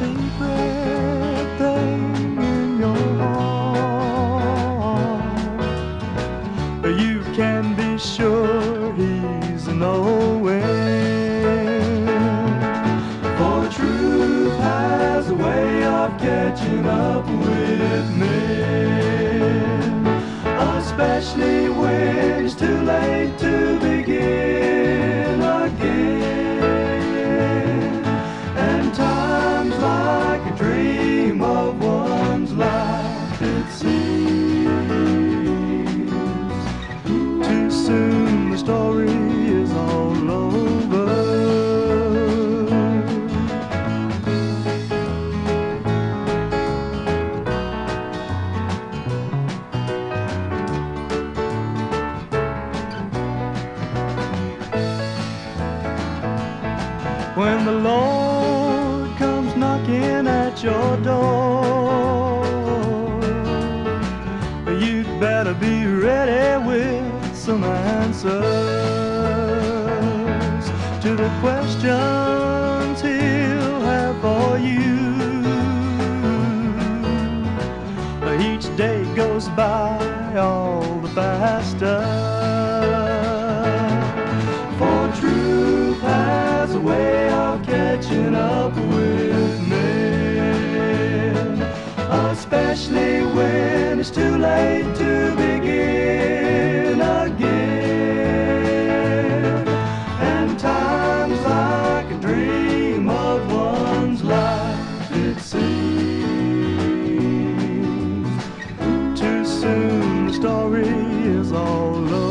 secret thing in your heart, you can be sure he's knowing. For truth has a way of catching up with men, especially when it's too late to begin again. And time's like a dream of one's life, it seems. Too soon the story is all over. When the Lord comes knocking at your door, you'd better be ready with some answers to the questions he'll have for you. Each day goes by all the faster, for truth has a way of catching up with men, especially when it's too late to begin again. And time's like a dream of one's life, it seems. Too soon the story is all over.